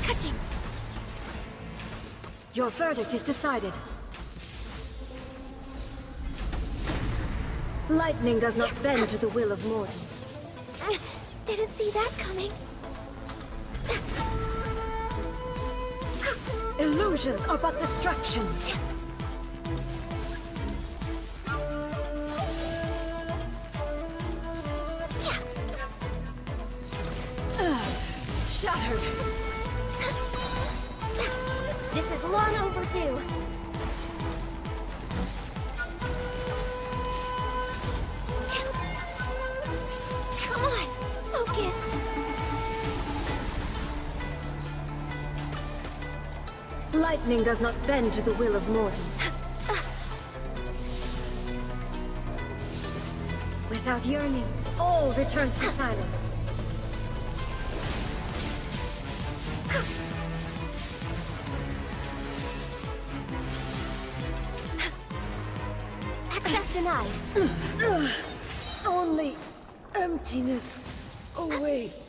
touching. Your verdict is decided. Lightning does not bend to the will of mortals. Didn't see that coming. Illusions are but distractions. Shattered. This is long overdue. Come on, focus. Lightning does not bend to the will of mortals. Without yearning, all returns to silence. Access denied. Only emptiness awaits.